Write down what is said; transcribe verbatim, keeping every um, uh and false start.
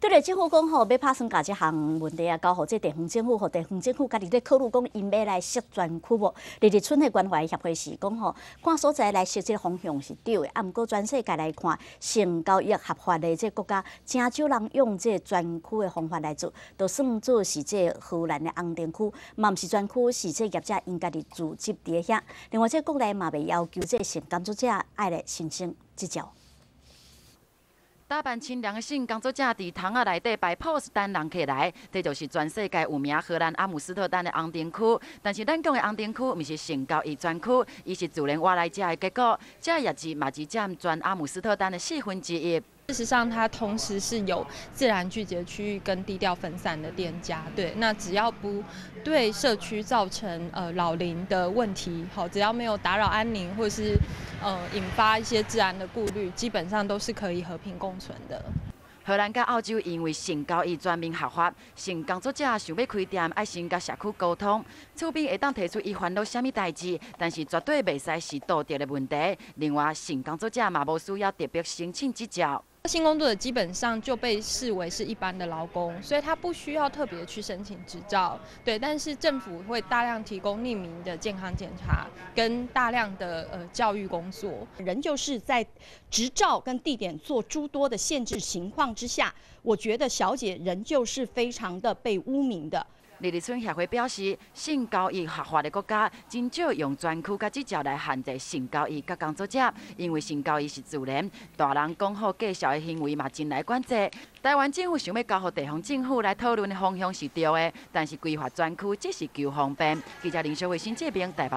对咧，政府讲吼，要拍算把这项问题啊，交互这地方政府，互地方政府家己咧考虑，讲因要来设专区无？日日春的关怀协会是讲吼，看所在来设这个方向是对的，啊，毋过全世界来看，性交易合法的这国家，真少人用这专区的方法来做，就算做是这荷兰的红灯区，嘛毋是专区，是这业者因家己自执伫遐。另外，这国内嘛未要求这性工作者爱来申请执照。 打扮清凉的性工作者伫窗仔内底摆 pose 等人客来，这就是全世界有名荷兰阿姆斯特丹的红灯区。但是咱讲的红灯区，毋是性交易专区，伊是自然活来遮的结果。这业绩嘛是占全阿姆斯特丹的四分之一。 事实上，它同时是有自然聚集区域跟低调分散的店家。对，那只要不对社区造成呃扰邻的问题，好，只要没有打扰安宁或是呃引发一些治安的顾虑，基本上都是可以和平共存的。 荷兰甲澳洲因为性交易全面合法，性工作者想要开店，爱先甲社区沟通，厝边会当提出伊烦恼啥物代志，但是绝对袂使是道德的问题。另外，性工作者嘛无需要特别申请执照。 性工作者基本上就被视为是一般的劳工，所以他不需要特别去申请执照。对，但是政府会大量提供匿名的健康检查跟大量的呃教育工作。 仍旧是在执照跟地点做诸多的限制情况之下，我觉得小姐仍旧是非常的被污名的。 日日春协会表示，性交易合法的国家真少用专区甲执照来限制性交易甲工作者，因为性交易是自然，大人讲好介绍的行为嘛真来管制。台湾政府想要交予地方政府来讨论的方向是对的，但是规划专区只是求方便。记者林小慧、新这边台北。